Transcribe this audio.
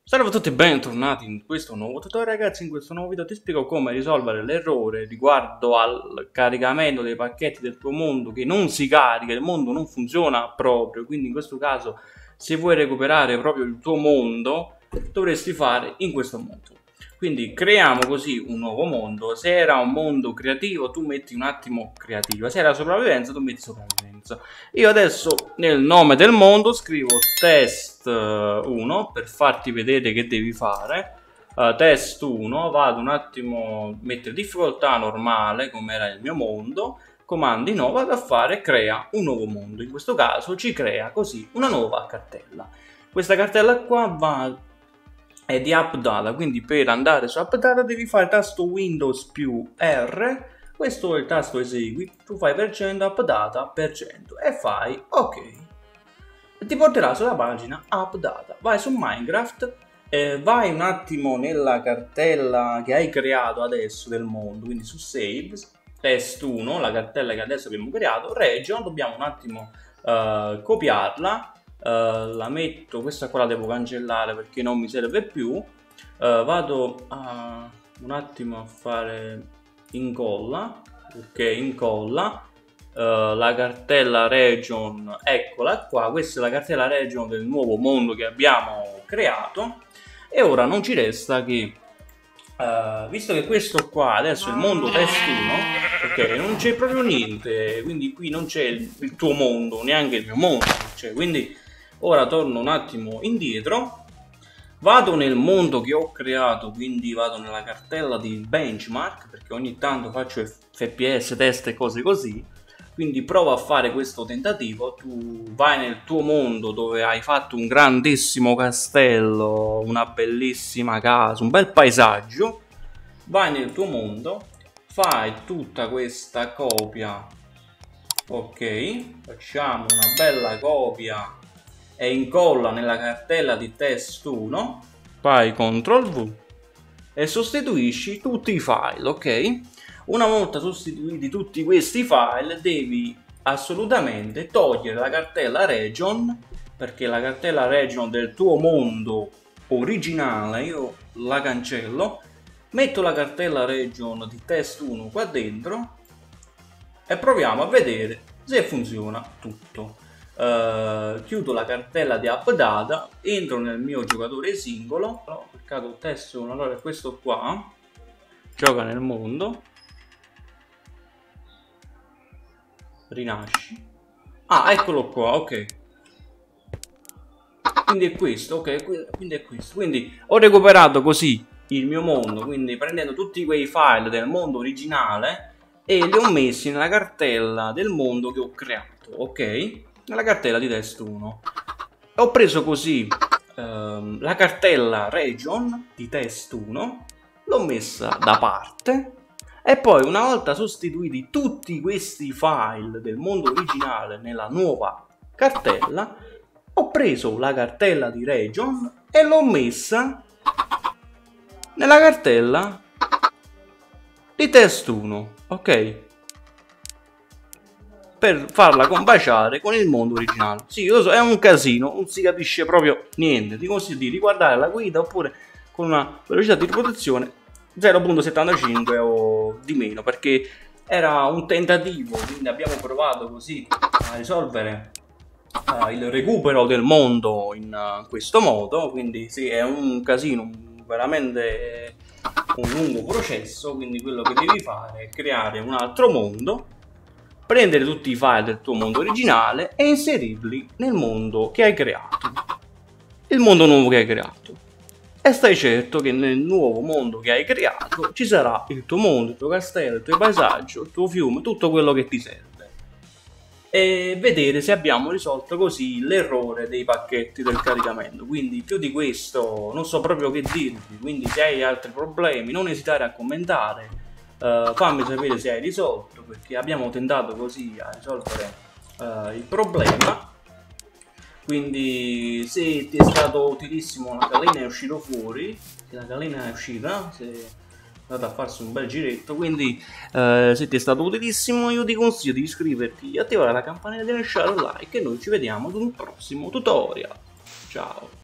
Salve a tutti e bentornati in questo nuovo tutorial. Ragazzi, in questo nuovo video ti spiego come risolvere l'errore riguardo al caricamento dei pacchetti del tuo mondo che non si carica, il mondo non funziona proprio. Quindi in questo caso, se vuoi recuperare proprio il tuo mondo, dovresti fare in questo modo. Quindi creiamo così un nuovo mondo. Se era un mondo creativo tu metti un attimo creativa, se era sopravvivenza tu metti sopravvivenza. Io adesso nel nome del mondo scrivo test 1 per farti vedere che devi fare. Test 1, vado un attimo a mettere difficoltà normale come era il mio mondo, comandi no, vado a fare crea un nuovo mondo. In questo caso ci crea così una nuova cartella. Questa cartella qua è di AppData, quindi per andare su AppData devi fare tasto Windows più R, questo è il tasto esegui, tu fai % AppData % e fai ok. E ti porterà sulla pagina AppData, vai su Minecraft, vai un attimo nella cartella che hai creato adesso del mondo, quindi su Saves, test 1, la cartella che adesso abbiamo creato, region, dobbiamo un attimo copiarla. La metto, questa qua la devo cancellare perché non mi serve più. Vado un attimo a fare incolla, ok, incolla la cartella region, eccola qua, questa è la cartella region del nuovo mondo che abbiamo creato. E ora non ci resta che visto che questo qua adesso è il mondo test 1, ok, non c'è proprio niente, quindi qui non c'è il tuo mondo, neanche il mio mondo, cioè, quindi ora torno un attimo indietro, vado nel mondo che ho creato, quindi vado nella cartella di benchmark, perché ogni tanto faccio FPS, test e cose così, quindi provo a fare questo tentativo. Tu vai nel tuo mondo dove hai fatto un grandissimo castello, una bellissima casa, un bel paesaggio, vai nel tuo mondo, fai tutta questa copia, ok, facciamo una bella copia e incolla nella cartella di test 1, fai CTRL V e sostituisci tutti i file, ok? Una volta sostituiti tutti questi file devi assolutamente togliere la cartella region, perché la cartella region del tuo mondo originale io la cancello, metto la cartella region di test 1 qua dentro e proviamo a vedere se funziona tutto. Chiudo la cartella di AppData, entro nel mio giocatore singolo, ho cliccato test 1, allora è questo qua, gioca nel mondo, rinasci, eccolo qua, ok, quindi è questo, ok, quindi è questo, quindi ho recuperato così il mio mondo, quindi prendendo tutti quei file del mondo originale e li ho messi nella cartella del mondo che ho creato, ok, nella cartella di test 1. Ho preso così la cartella region di test 1, l'ho messa da parte e poi una volta sostituiti tutti questi file del mondo originale nella nuova cartella, ho preso la cartella di region e l'ho messa nella cartella di test 1, ok, per farla combaciare con il mondo originale. Sì, lo so, è un casino, non si capisce proprio niente. Ti consiglio di riguardare la guida oppure con una velocità di riproduzione 0.75 o di meno, perché era un tentativo, quindi abbiamo provato così a risolvere il recupero del mondo in questo modo. Quindi sì, è un casino, veramente un lungo processo, quindi quello che devi fare è creare un altro mondo, prendere tutti i file del tuo mondo originale e inserirli nel mondo che hai creato, il mondo nuovo che hai creato, e stai certo che nel nuovo mondo che hai creato ci sarà il tuo mondo, il tuo castello, il tuo paesaggio, il tuo fiume, tutto quello che ti serve, e vedere se abbiamo risolto così l'errore dei pacchetti del caricamento. Quindi più di questo non so proprio che dirvi, quindi se hai altri problemi non esitare a commentare. Fammi sapere se hai risolto, perché abbiamo tentato così a risolvere il problema. Quindi se ti è stato utilissimo, la galena è uscita fuori, se la galena è uscita, se è andata a farsi un bel giretto, quindi se ti è stato utilissimo io ti consiglio di iscriverti, attivare la campanella, di lasciare un like e noi ci vediamo ad un prossimo tutorial. Ciao!